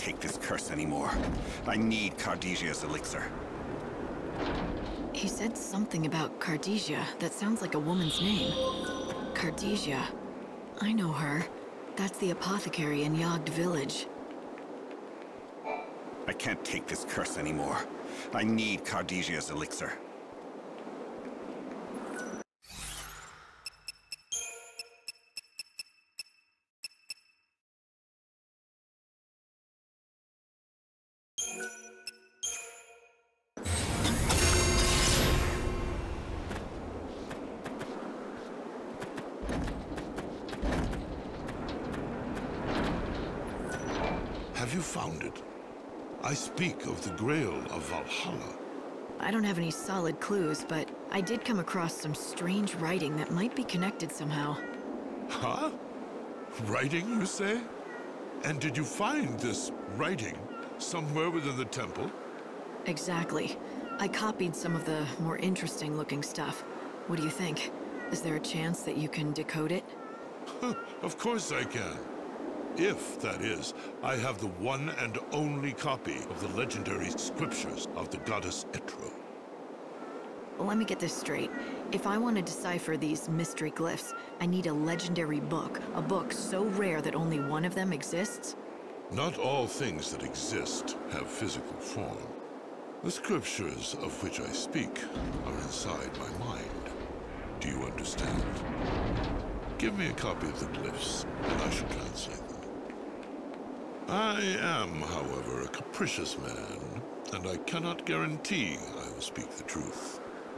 take this curse anymore. I need Cardesia's elixir. He said something about Cardesia that sounds like a woman's name. Cardesia. I know her. That's the apothecary in Yogd village. I can't take this curse anymore. I need Cardesia's elixir. Have you found it? I speak of the Grail of Valhalla. I don't have any solid clues, but I did come across some strange writing that might be connected somehow. Huh? Writing, you say? And did you find this writing somewhere within the temple? Exactly. I copied some of the more interesting looking stuff. What do you think? Is there a chance that you can decode it? Of course I can. If, that is, I have the one and only copy of the legendary scriptures of the goddess Etro. Let me get this straight. If I want to decipher these mystery glyphs, I need a legendary book. A book so rare that only one of them exists? Not all things that exist have physical form. The scriptures of which I speak are inside my mind. Do you understand? Give me a copy of the glyphs, and I shall translate them. I am, however, a capricious man, and I cannot guarantee I will speak the truth.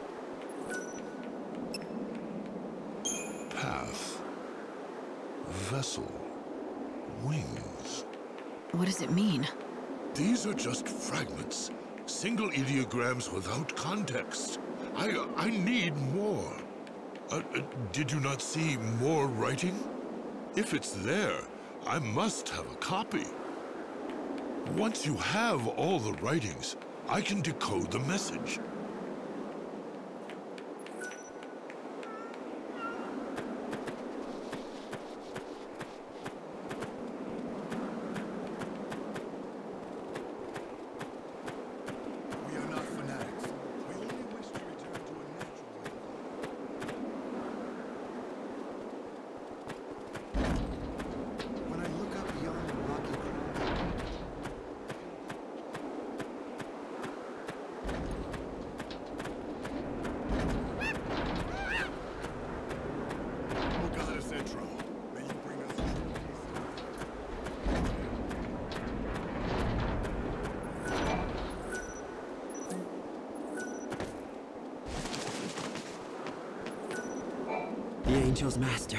Path. Vessel. Wings. What does it mean? These are just fragments. Single ideograms without context. I need more. Did you not see more writing? If it's there, I must have a copy. Once you have all the writings, I can decode the message. We are not fanatics. We only wish to return to a natural way. When I look up beyond the rocky crown, oh Goddess Etro, may you bring us true peace. The Angel's Master.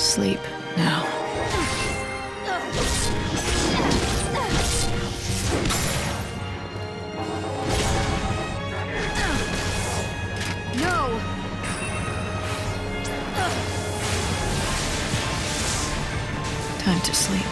Sleep now. No! Time to sleep.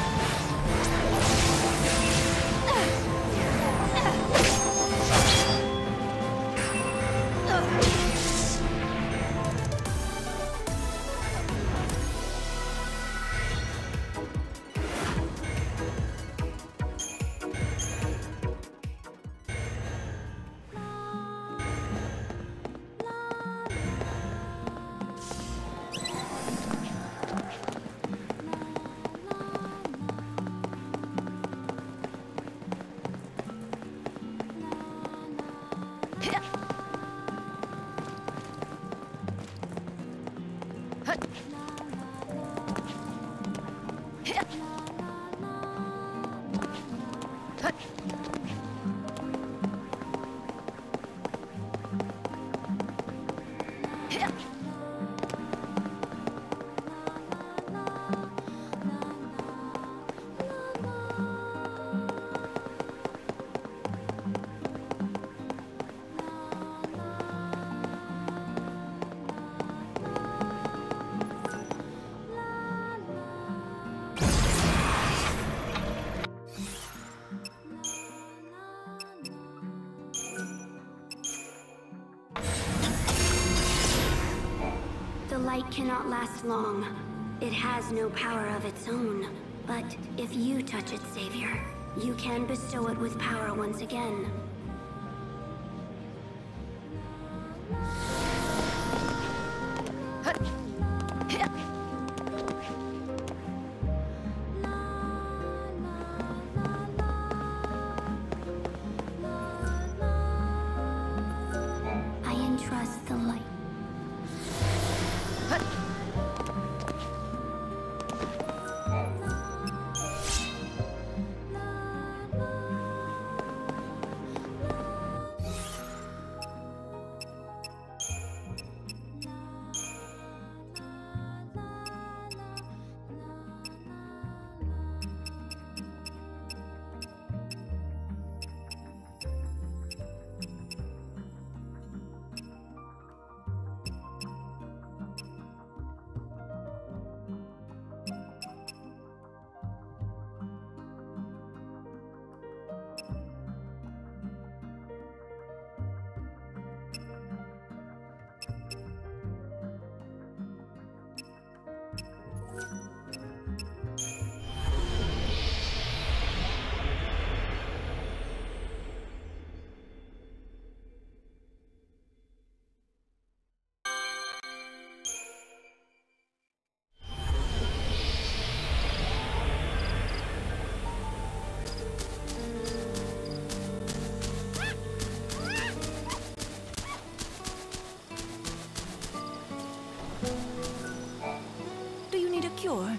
The light cannot last long. It has no power of its own. But if you touch its savior, you can bestow it with power once again. I entrust the light. Do you need a cure?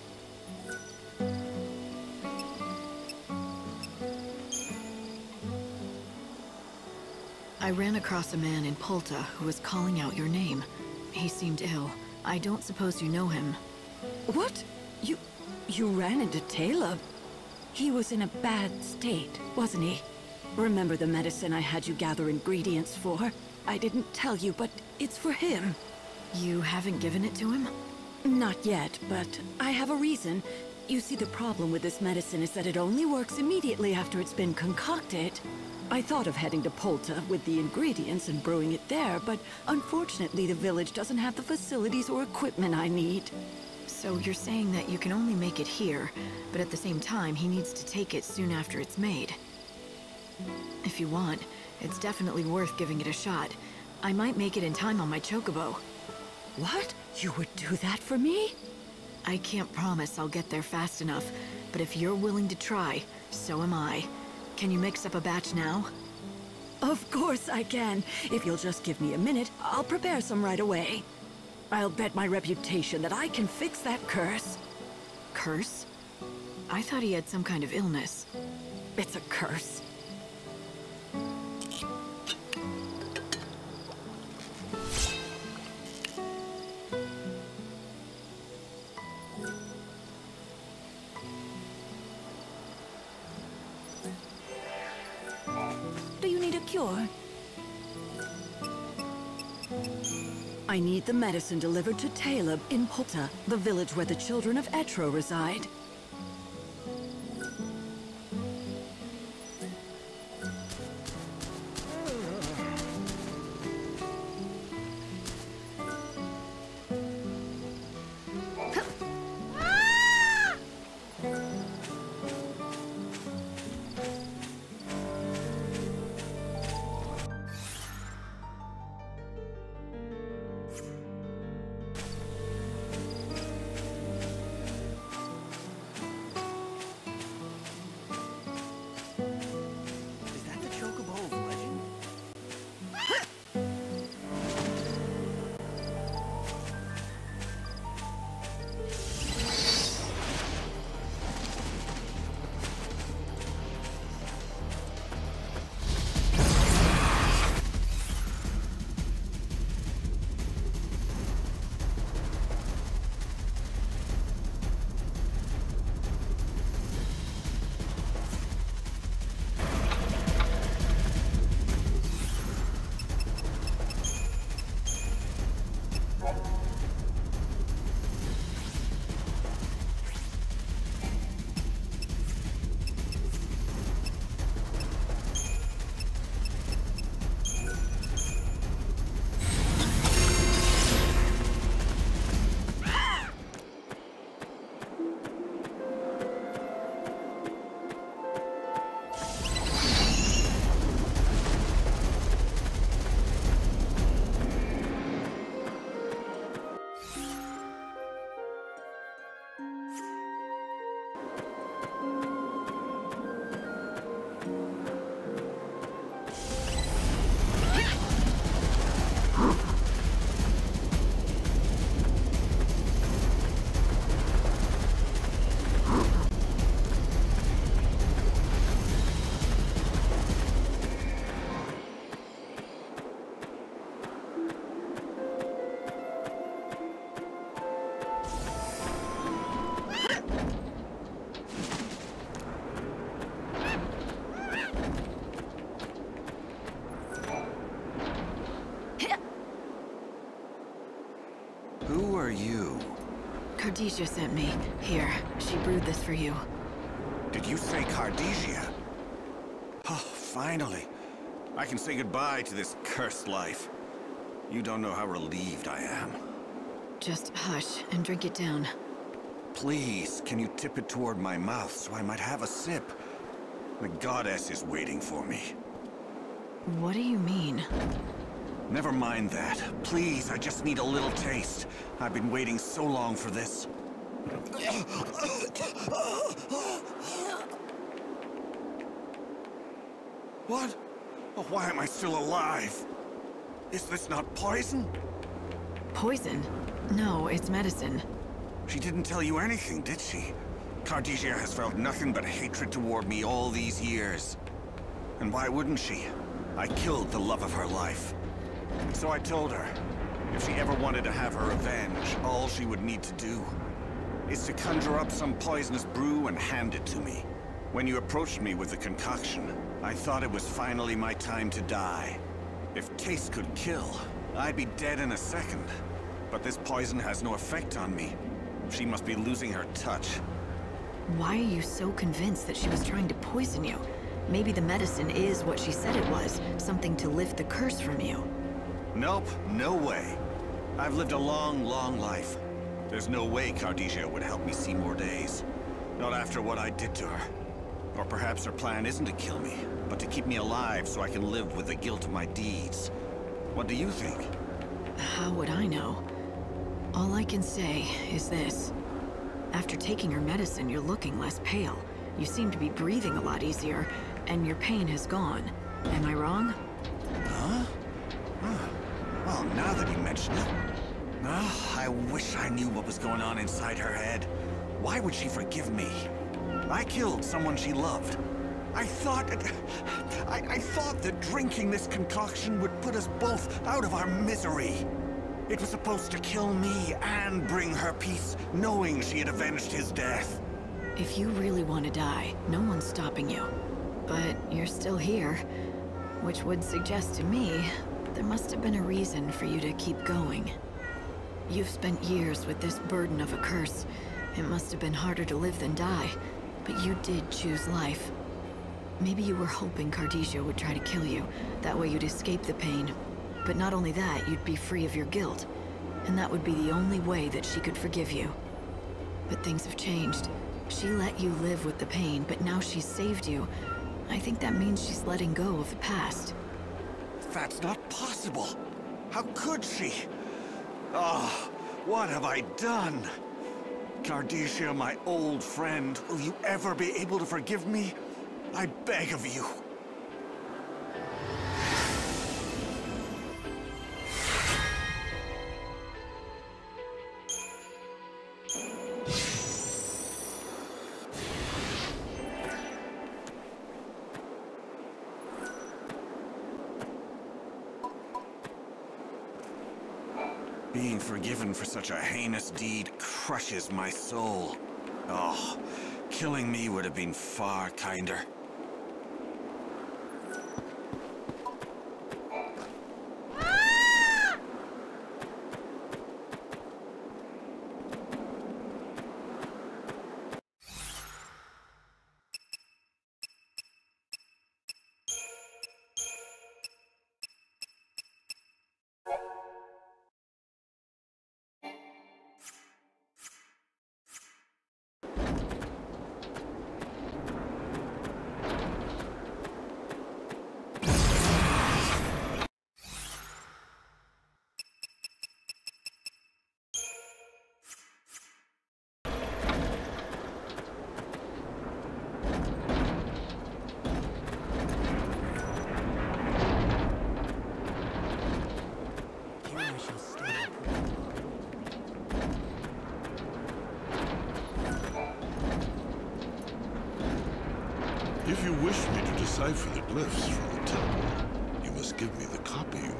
I ran across a man in Polta who was calling out your name. He seemed ill. I don't suppose you know him. What? You ran into Taylor? He was in a bad state, wasn't he? Remember the medicine I had you gather ingredients for? I didn't tell you, but it's for him. You haven't given it to him? Not yet, but I have a reason. You see, the problem with this medicine is that it only works immediately after it's been concocted. I thought of heading to Polta with the ingredients and brewing it there, but unfortunately the village doesn't have the facilities or equipment I need. So you're saying that you can only make it here, but at the same time he needs to take it soon after it's made. If you want, it's definitely worth giving it a shot. I might make it in time on my chocobo. What? You would do that for me? I can't promise I'll get there fast enough, but if you're willing to try, so am I. Can you mix up a batch now? Of course I can. If you'll just give me a minute, I'll prepare some right away. I'll bet my reputation that I can fix that curse. Curse? I thought he had some kind of illness. It's a curse. cure. I need the medicine delivered to Taleb in Polta, the village where the children of Etro reside. Is that the Chocobo of legend? Who are you? Cardesia sent me. Here, she brewed this for you. Did you say Cardesia? Oh, finally. I can say goodbye to this cursed life. You don't know how relieved I am. Just hush and drink it down. Please, can you tip it toward my mouth so I might have a sip? The goddess is waiting for me. What do you mean? Never mind that. Please, I just need a little taste. I've been waiting so long for this. What? Oh, why am I still alive? Is this not poison? Poison? No, it's medicine. She didn't tell you anything, did she? Cardesia has felt nothing but hatred toward me all these years. And why wouldn't she? I killed the love of her life. So I told her, if she ever wanted to have her revenge, all she would need to do is to conjure up some poisonous brew and hand it to me. When you approached me with the concoction, I thought it was finally my time to die. If taste could kill, I'd be dead in a second. But this poison has no effect on me. She must be losing her touch. Why are you so convinced that she was trying to poison you? Maybe the medicine is what she said it was, something to lift the curse from you. Nope, no way. I've lived a long, long life. There's no way Cardesia would help me see more days. Not after what I did to her. Or perhaps her plan isn't to kill me, but to keep me alive so I can live with the guilt of my deeds. What do you think? How would I know? All I can say is this. After taking her medicine, you're looking less pale. You seem to be breathing a lot easier, and your pain has gone. Am I wrong? Huh? Well, now that you mention it... I wish I knew what was going on inside her head. Why would she forgive me? I killed someone she loved. I thought that drinking this concoction would put us both out of our misery. It was supposed to kill me and bring her peace, knowing she had avenged his death. If you really want to die, no one's stopping you. But you're still here. Which would suggest to me there must have been a reason for you to keep going. You've spent years with this burden of a curse. It must have been harder to live than die, but you did choose life. Maybe you were hoping Cardesia would try to kill you. That way you'd escape the pain. But not only that, you'd be free of your guilt. And that would be the only way that she could forgive you. But things have changed. She let you live with the pain, but now she's saved you. I think that means she's letting go of the past. That's not possible. How could she? Oh, what have I done? Cardesia, my old friend, will you ever be able to forgive me? I beg of you. Being forgiven for such a heinous deed crushes my soul. Oh, killing me would have been far kinder. If you wish me to decipher the glyphs from the temple, you must give me the copy you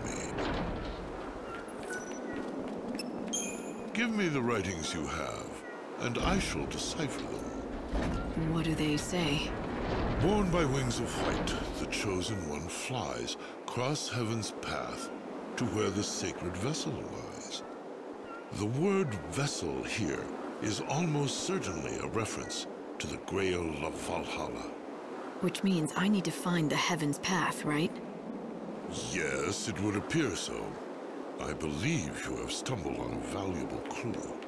made. Give me the writings you have, and I shall decipher them. What do they say? Born by wings of white, the Chosen One flies across heaven's path to where the sacred vessel lies. The word vessel here is almost certainly a reference to the Grail of Valhalla. Which means I need to find the Heaven's Path, right? Yes, it would appear so. I believe you have stumbled on a valuable clue.